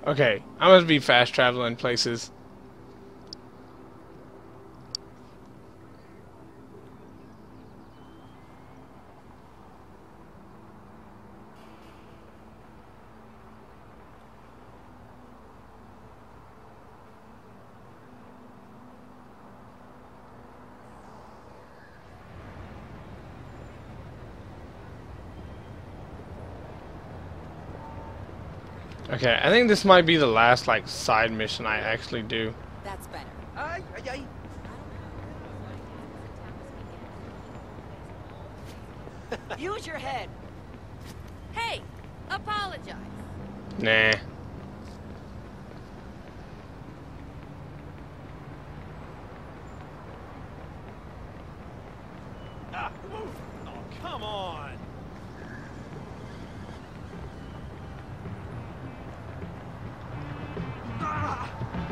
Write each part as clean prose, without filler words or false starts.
Okay, I must be fast traveling places. Okay, I think this might be the last like side mission I actually do. That's better. Ay, ay, ay. Use your head. Hey, apologize. Nah. Ah, oh, come on. Ah.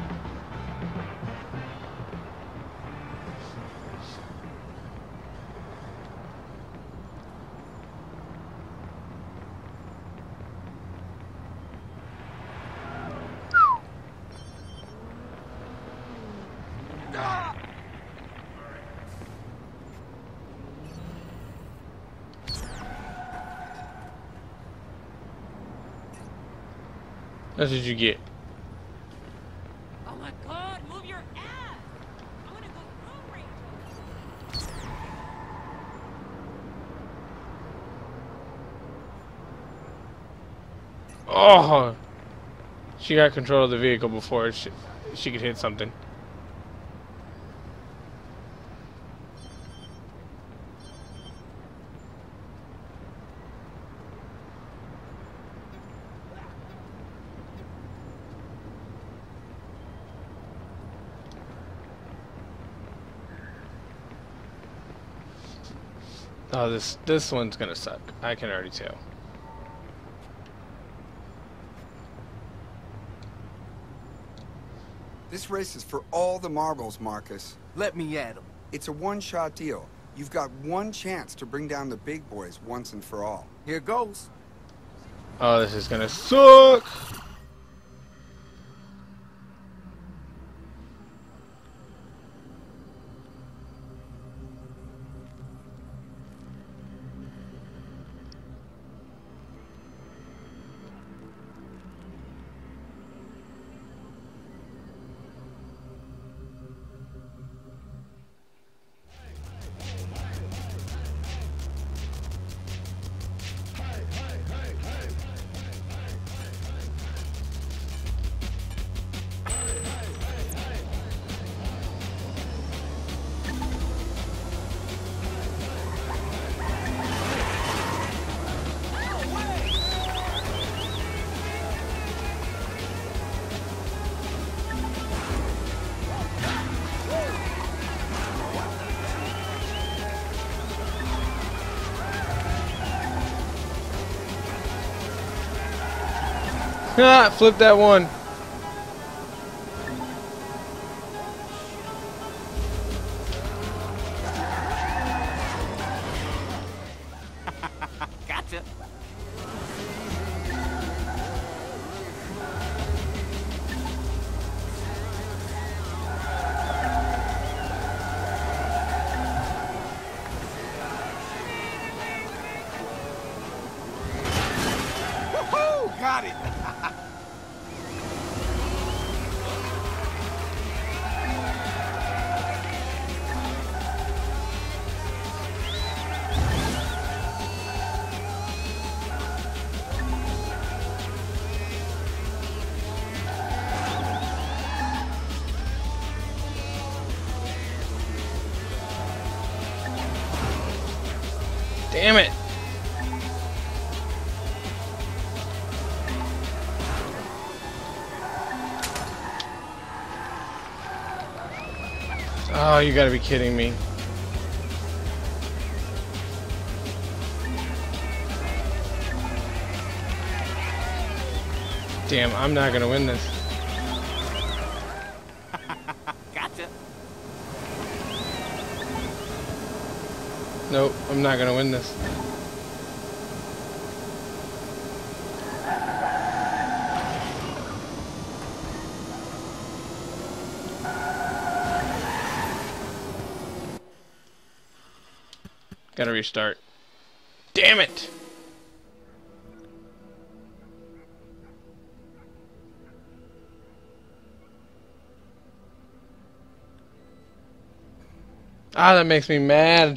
Ah. That's what you get. Oh my God! Move your ass. I'm gonna go road rage. Oh, she got control of the vehicle before she could hit something. Oh, this one's gonna suck. I can already tell. This race is for all the marbles, Marcus. Let me at him. It's a one-shot deal. You've got one chance to bring down the big boys once and for all. Here goes. Oh, this is gonna suck. Ah, flip that one. Gotcha. Woohoo! Got it. Damn it. Oh, you gotta be kidding me. Damn, I'm not gonna win this. Gotcha. Nope, I'm not gonna win this. Gotta restart. Damn it! Ah, that makes me mad.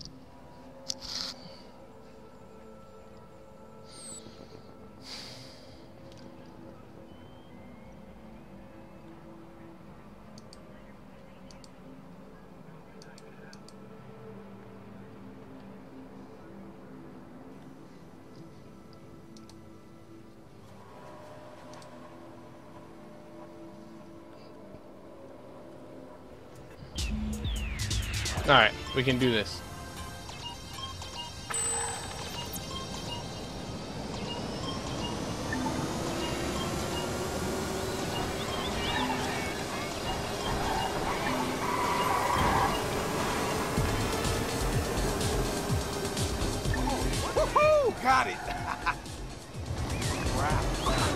Alright, we can do this. Woohoo! Got it. Wow.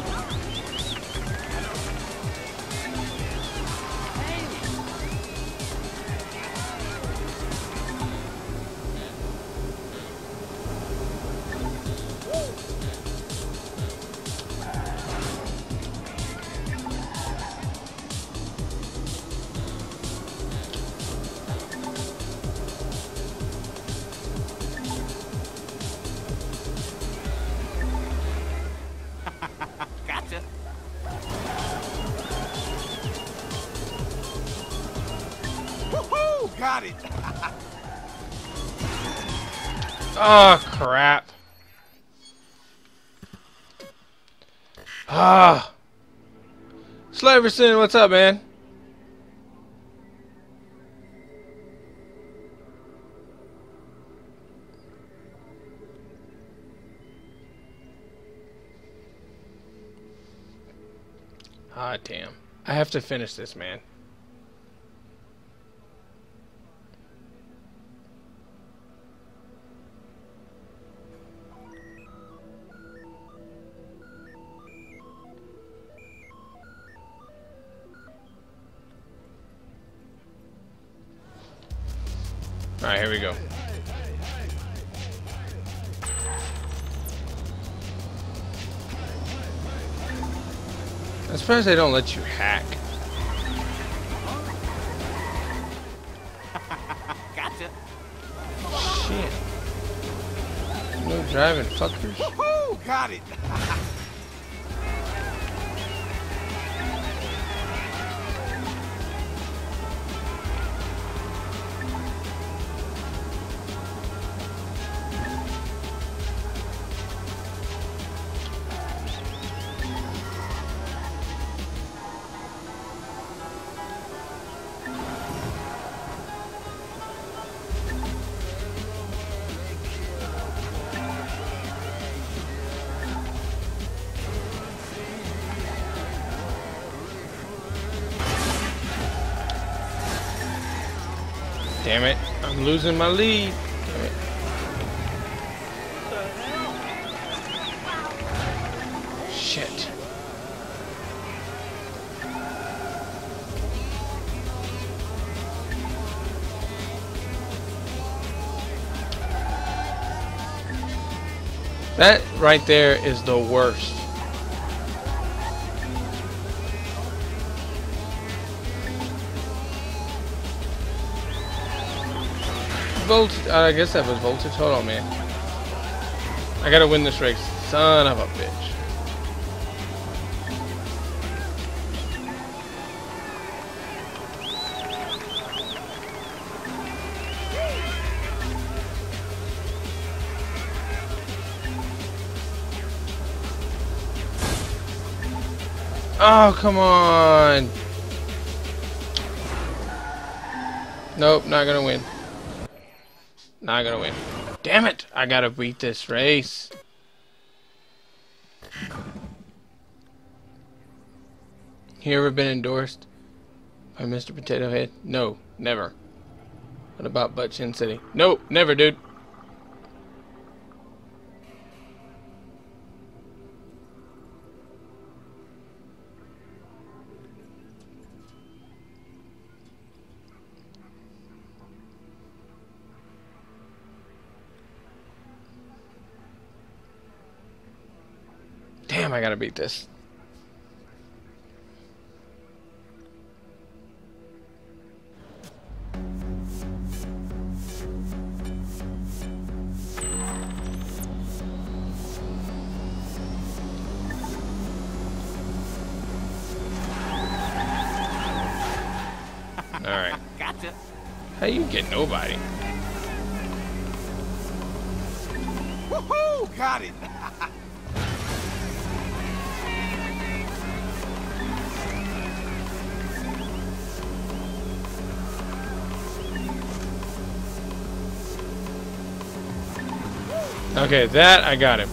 Gotcha. Woohoo! Got it. Oh, crap. Ah. Slaverson, what's up, man? Ah, damn. I have to finish this, man. Alright, here we go. I'm surprised they don't let you hack. Gotcha. Shit. No driving, fuckers. Woohoo! Got it. Damn it. I'm losing my lead. Damn it. Shit. That right there is the worst. I guess that was voltage. Hold on, man. I gotta win this race. Son of a bitch. Oh, come on. Nope, not gonna win. Not gonna win. Damn it! I gotta beat this race. You ever been endorsed by Mr. Potato Head? No, never. What about Butt Chin City? Nope, never, dude. Damn, I gotta beat this. Alright. Gotcha. How you get nobody? Woohoo! Got it. Okay, that I got him.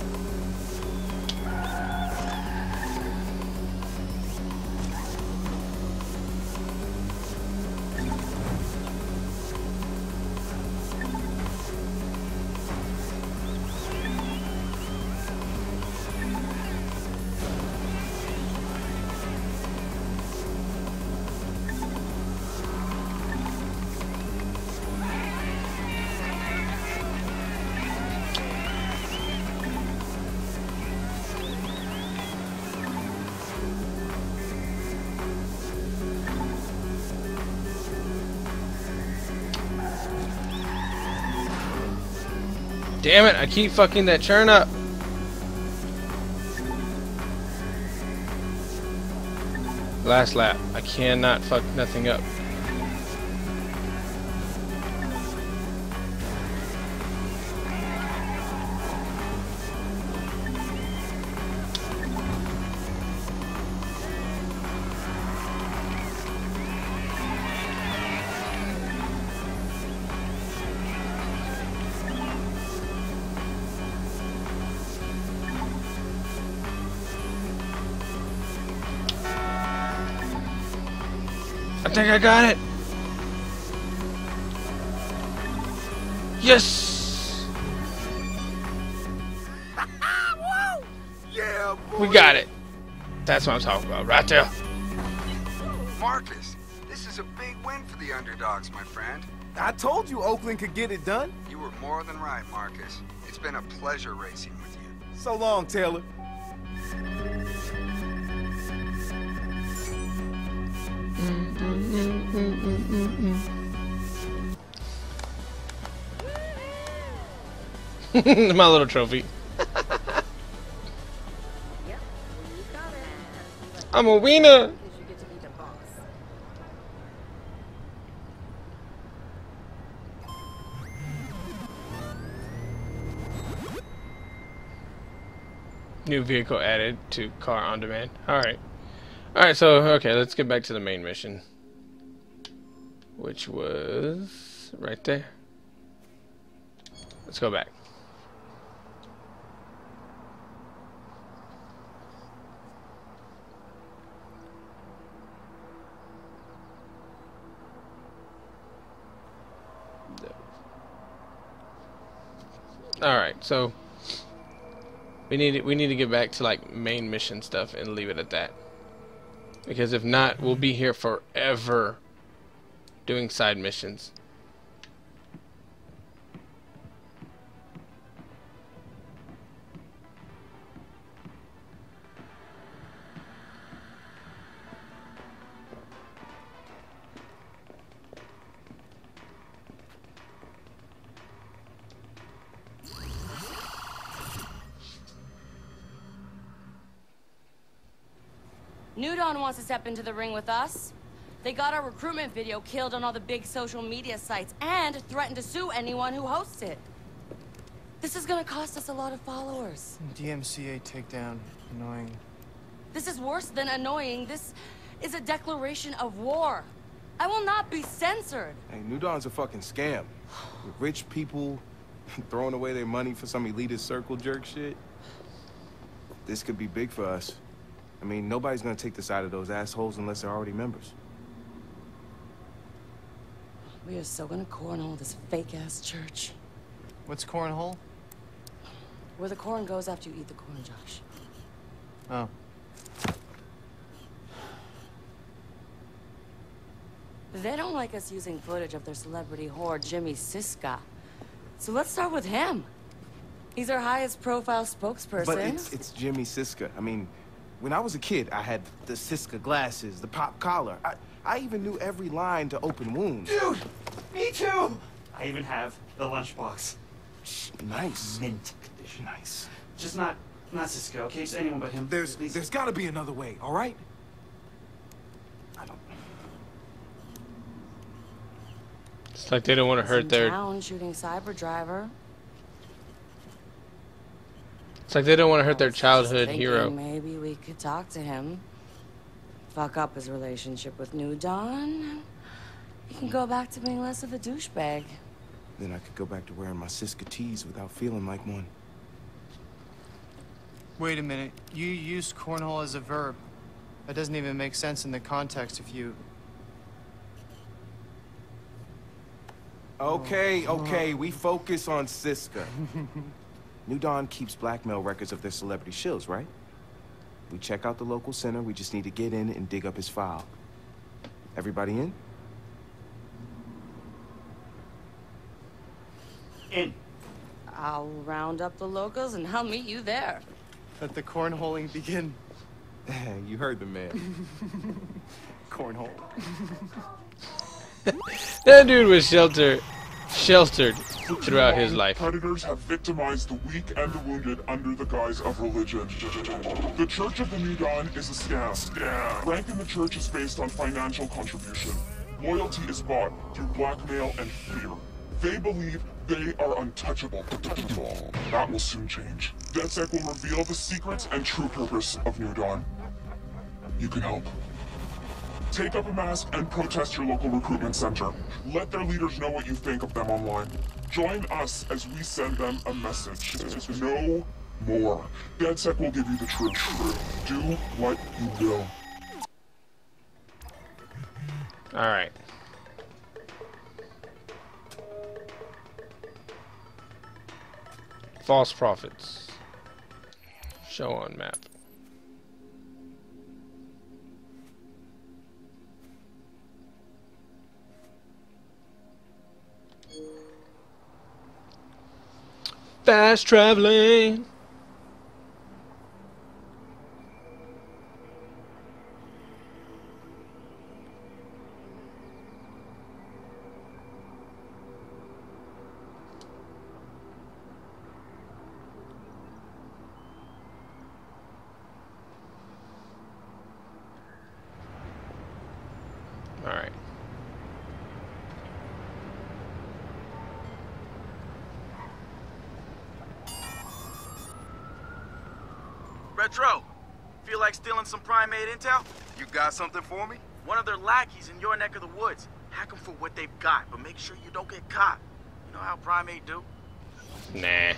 Damn it, I keep fucking that churn up. Last lap. I cannot fuck nothing up. I think I got it. Yes. Woo! Yeah, boy. We got it. That's what I'm talking about, right there. Marcus, this is a big win for the underdogs, my friend. I told you Oakland could get it done. You were more than right, Marcus. It's been a pleasure racing with you. So long, Taylor. My little trophy. I'm a wiener. New vehicle added to car on demand. Alright. Alright, so, okay, let's get back to the main mission. Which was right there. Let's go back. Alright, so we need to get back to like main mission stuff and leave it at that. Because if not, we'll be here forever doing side missions. New Dawn wants to step into the ring with us. They got our recruitment video killed on all the big social media sites and threatened to sue anyone who hosts it. This is gonna cost us a lot of followers. DMCA takedown. Annoying. This is worse than annoying. This is a declaration of war. I will not be censored. Hey, New Dawn's a fucking scam. With rich people throwing away their money for some elitist circle jerk shit. This could be big for us. I mean, nobody's gonna take the side of those assholes unless they're already members. We are so gonna cornhole this fake-ass church. What's cornhole? Where the corn goes after you eat the corn, Josh. Oh. They don't like us using footage of their celebrity whore, Jimmy Siska. So let's start with him. He's our highest profile spokesperson. But it's Jimmy Siska. I mean, when I was a kid, I had the Siska glasses, the pop collar. I even knew every line to open wounds. Dude, me too. I even have the lunchbox. Nice. Mint condition. Nice. Just not Cisco, okay? It's anyone but him. There's Please. gotta be another way, all right? I don't... It's like they don't want to hurt their. Town shooting cyber driver. It's like they don't want to hurt their I was just childhood thinking hero. Maybe we could talk to him. Fuck up his relationship with New Dawn. He can go back to being less of a douchebag. Then I could go back to wearing my Siska tees without feeling like one. Wait a minute. You used cornhole as a verb. That doesn't even make sense in the context if you... Okay, we focus on Siska. New Dawn keeps blackmail records of their celebrity shills, right? We check out the local center, we just need to get in and dig up his file. Everybody in? In. I'll round up the locals and I'll meet you there. Let the cornholing begin. You heard the man. Cornhole. That dude was sheltered throughout his life. Predators have victimized the weak and the wounded under the guise of religion. The Church of the New Dawn is a scam. Rank in the church is based on financial contribution. Loyalty is bought through blackmail and fear. They believe they are untouchable. That will soon change. DedSec will reveal the secrets and true purpose of New Dawn. You can help. Take up a mask and protest your local recruitment center. Let their leaders know what you think of them online. Join us as we send them a message. No more. DedSec will give you the truth. Do what you will. Alright. False prophets. Show on map. Fast traveling. All right. Retro, feel like stealing some Primate intel? You got something for me? One of their lackeys in your neck of the woods. Hack them for what they've got, but make sure you don't get caught. You know how Primate do? Nah.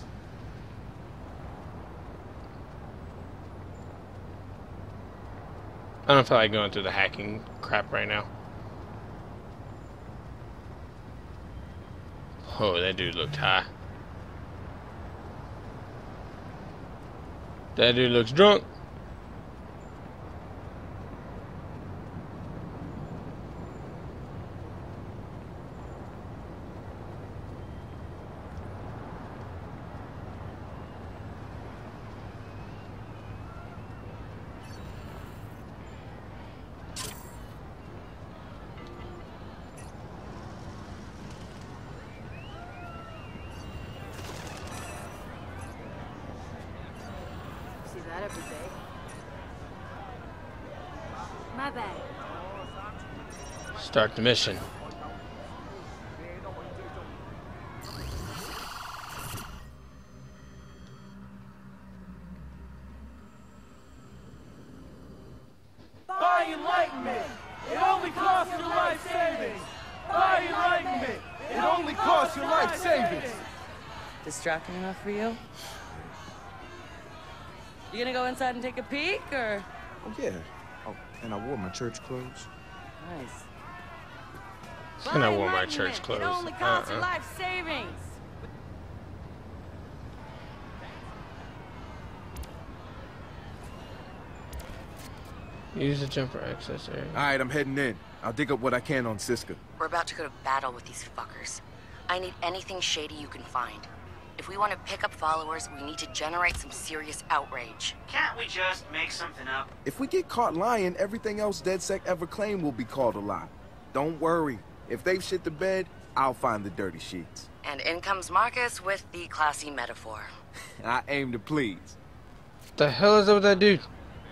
I don't feel like going through the hacking crap right now. Oh, that dude looked high. That dude looks drunk. That every day. My bad. Start the mission. Buy enlightenment. It only costs your life savings. Buy enlightenment. It only costs your life savings. Distracting enough for you? You gonna go inside and take a peek, or? Oh, yeah. Oh, and I wore my church clothes. Nice. And I wore my church clothes. It only costs your life savings. Use the jumper access area. All right, I'm heading in. I'll dig up what I can on Siska. We're about to go to battle with these fuckers. I need anything shady you can find. If we want to pick up followers, we need to generate some serious outrage. Can't we just make something up? If we get caught lying, everything else DedSec ever claimed will be called a lie. Don't worry. If they've shit the bed, I'll find the dirty sheets. And in comes Marcus with the classy metaphor. I aim to please. What the hell is up with that dude?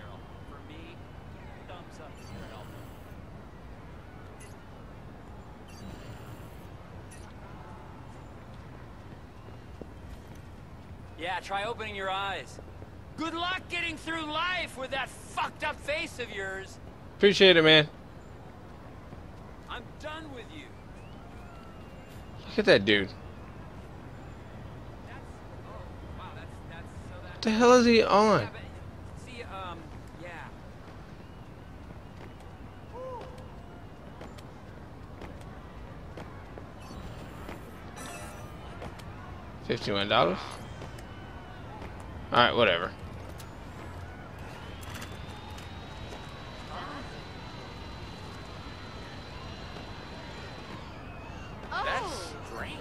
Yeah, try opening your eyes. Good luck getting through life with that fucked up face of yours. Appreciate it, man. I'm done with you. Look at that dude. What the hell is he on? Yeah, but, see, yeah. $51. Alright, whatever. That's strange.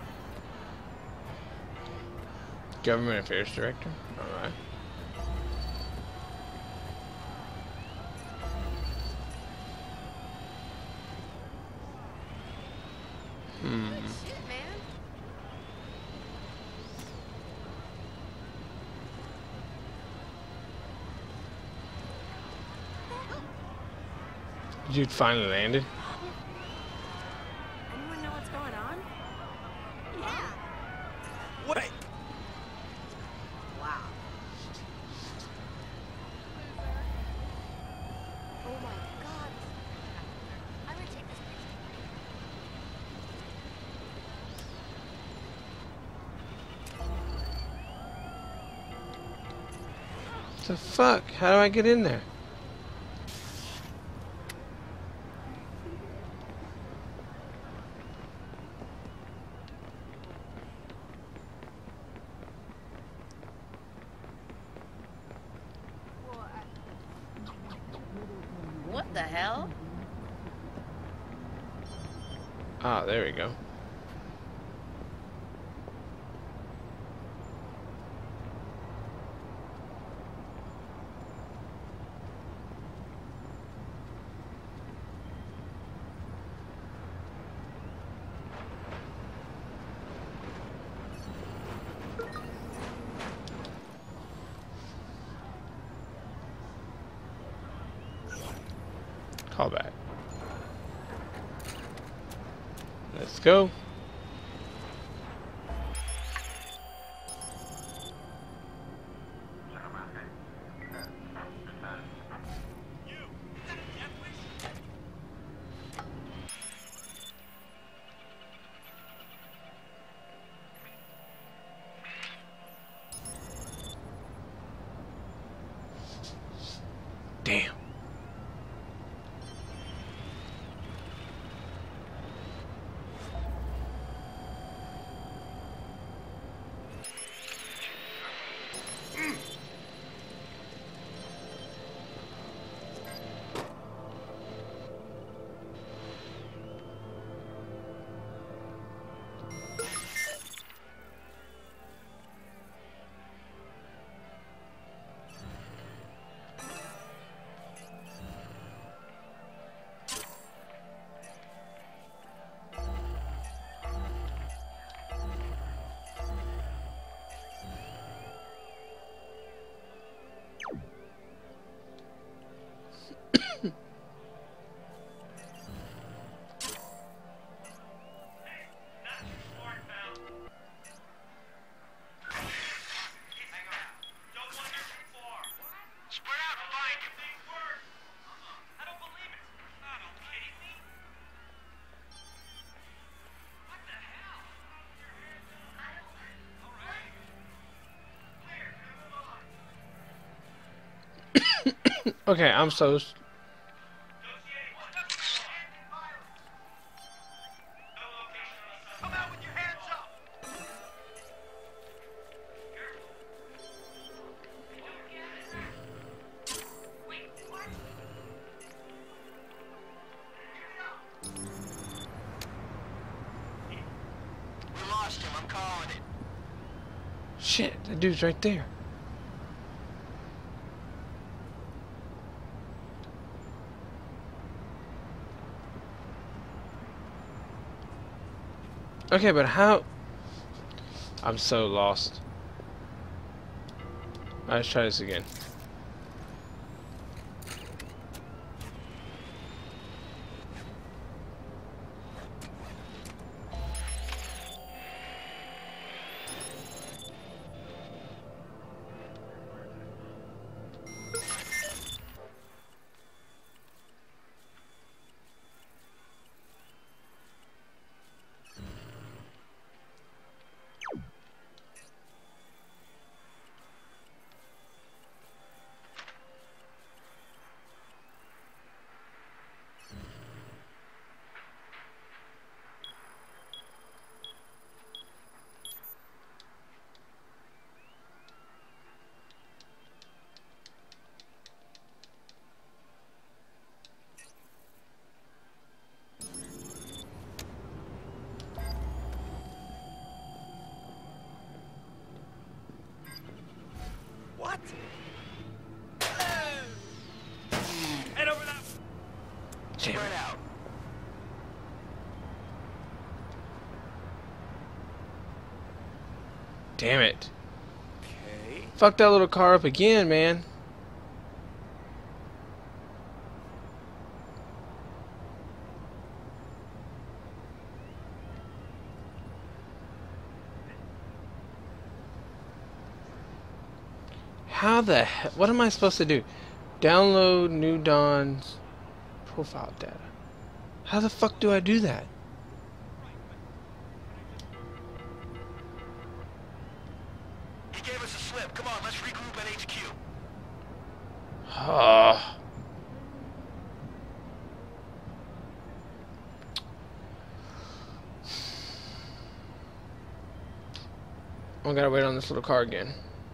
Government Affairs Director. Alright. Shit, man. Dude finally landed. Anyone know what's going on? Yeah. Wait! Wow. Oh my god. I'm gonna take this What the fuck? How do I get in there? What the hell? Ah, there we go. Call back. Let's go. Damn. Okay, I'm so... We lost him, I'm calling it. Shit, that dude's right there. Okay, but how? I'm so lost. Let's try this again. What? Head over that. Damn it. out. Damn it. Okay. Fuck that little car up again, man. How the hell? What am I supposed to do? Download New Dawn's profile data. How the fuck do I do that? He gave us a slip. Come on, let's regroup at HQ. I gotta wait on this little car again.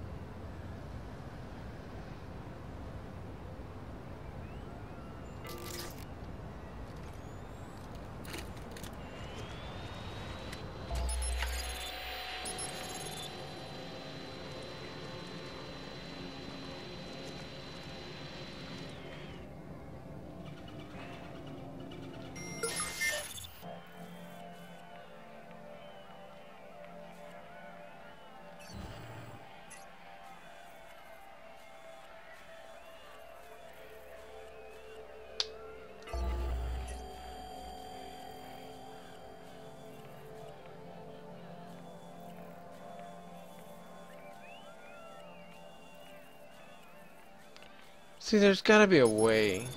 See, there's gotta be a way.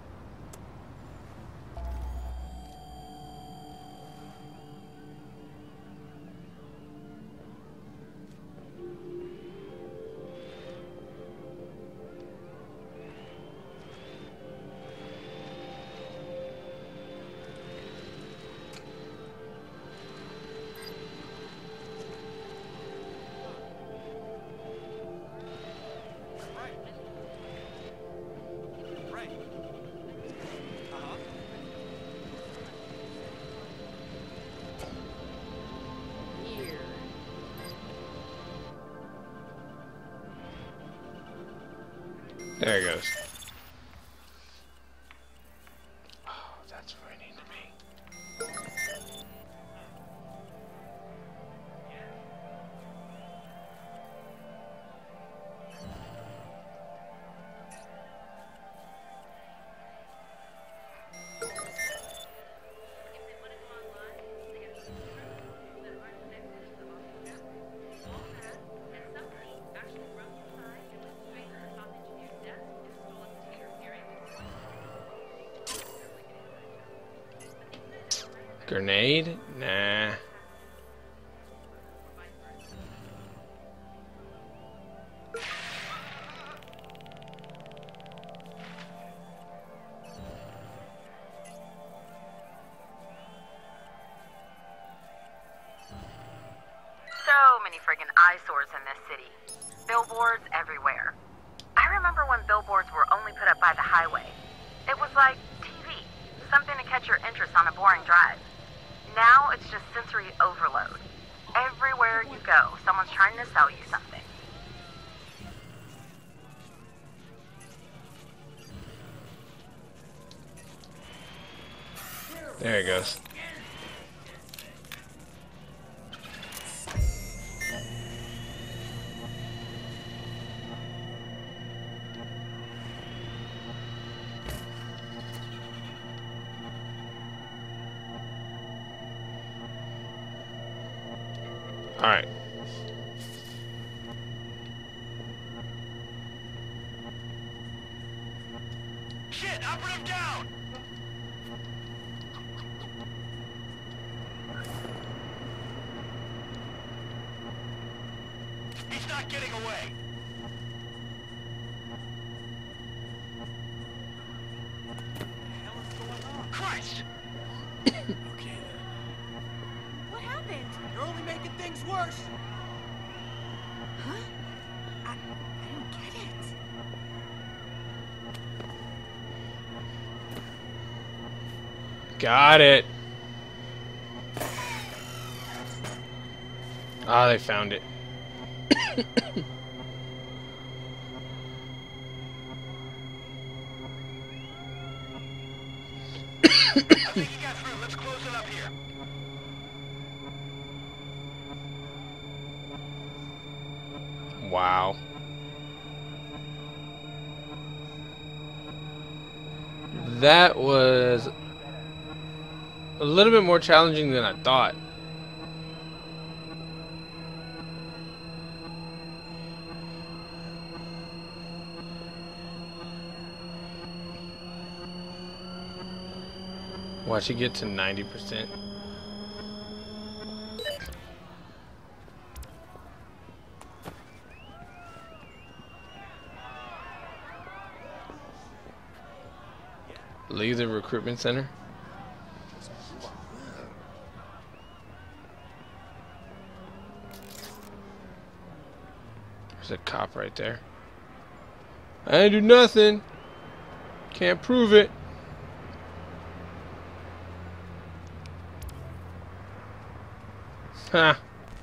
There it goes. Oh, that's where I need to be. Grenade? Nah. So many friggin' eyesores in this city. Billboards everywhere. I remember when billboards were only put up by the highway. It was like TV, something to catch your interest on a boring drive. Now it's just sensory overload. Everywhere you go, someone's trying to sell you something. There it goes. All right. Shit, operative down! He's not getting away. What the hell is going on? Christ! Okay. What happened? You're only making things worse. Huh? I don't get it. Got it. Ah, they found it. I think he got through. Let's close it up here. Wow. That was a little bit more challenging than I thought. Watch it get to 90%. Leave the recruitment center. There's a cop right there. I didn't do nothing. Can't prove it. Ha.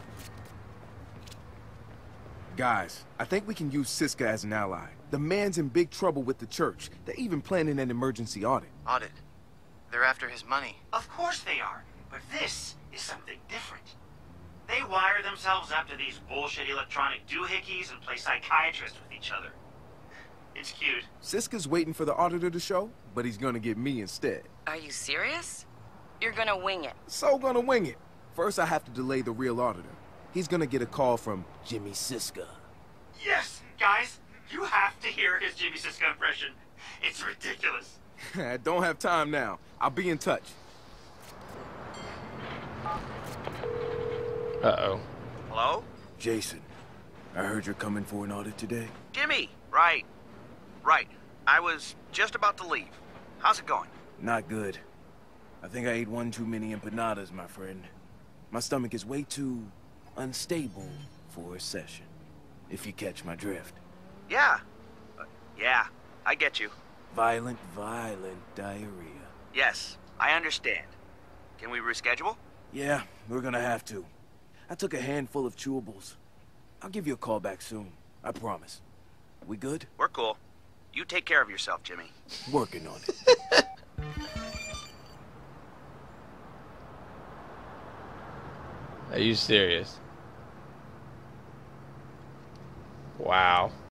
Guys, I think we can use Siska as an ally. The man's in big trouble with the church. They're even planning an emergency audit. Audit. They're after his money. Of course they are, but this is something different. They wire themselves up to these bullshit electronic doohickeys and play psychiatrist with each other. It's cute. Siska's waiting for the auditor to show, but he's gonna get me instead. Are you serious? You're gonna wing it. So gonna wing it. First, I have to delay the real auditor. He's gonna get a call from Jimmy Siska. Yes, guys, you have to hear his Jimmy Siska impression. It's ridiculous. I don't have time now. I'll be in touch. Uh-oh. Hello? Jason, I heard you're coming for an audit today. Jimmy, right. Right. I was just about to leave. How's it going? Not good. I think I ate one too many empanadas, my friend. My stomach is way too unstable for a session, if you catch my drift. Yeah. Yeah, I get you. Violent diarrhea. Yes, I understand. Can we reschedule? Yeah, we're gonna have to. I took a handful of chewables. I'll give you a call back soon. I promise. We good? We're cool. You take care of yourself, Jimmy. Working on it. Are you serious? Wow.